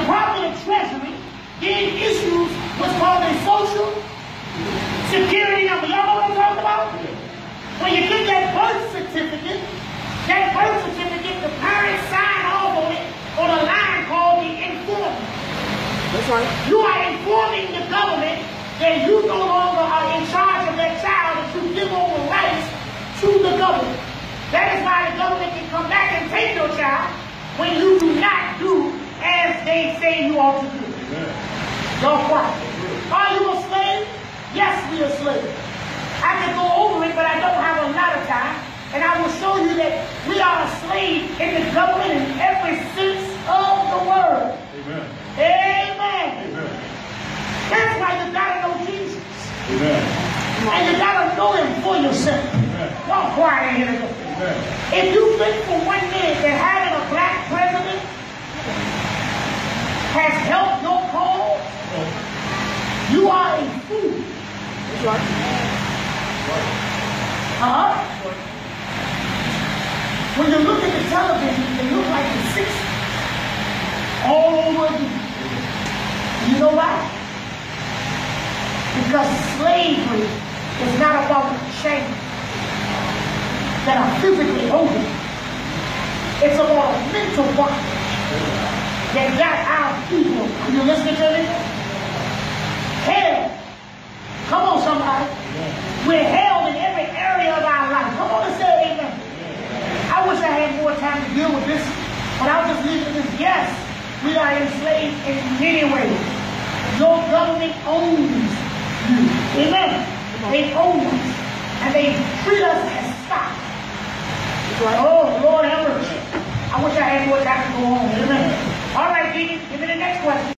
Department of Treasury then issues what's called a social security number. Y'all know what I'm talking about? When you get that birth certificate, the parents sign off on it on a line called the informant. That's right. You are informing the government that you no longer are in charge of that child, that you give over rights to the government. That is why the government can come back and take your child when you do not do as they say you ought to do. Y'all quiet. Are you a slave? Yes, we are slaves. I can go over it, but I don't have a lot of time. And I will show you that we are a slave in the government in every sense of the word. Amen. Amen. Amen. That's why you gotta know Jesus. Amen. And you gotta know him for yourself. Y'all quiet in here today. Amen. If you think for 1 minute that having a black president has helped your cause, you are a fool. That's right. When you look at the television, it looks like the 60s all over again. You know why? Because slavery is not about chains that are physically holding. It's about a mental bondage that got our people. Are you listening to me? Hell. Come on, somebody. We're held in every area of our life. Come on and say amen. I wish I had more time to deal with this, but I'll just leave it with this. Yes, we are enslaved in many ways. Your government owns you. Amen. They own us. And they treat us as stock. Oh, Lord have mercy. I wish I had more time to go on. Amen.